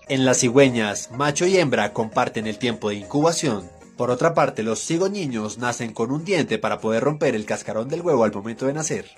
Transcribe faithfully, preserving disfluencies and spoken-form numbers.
En las cigüeñas, macho y hembra comparten el tiempo de incubación. Por otra parte, los cigüeños nacen con un diente para poder romper el cascarón del huevo al momento de nacer.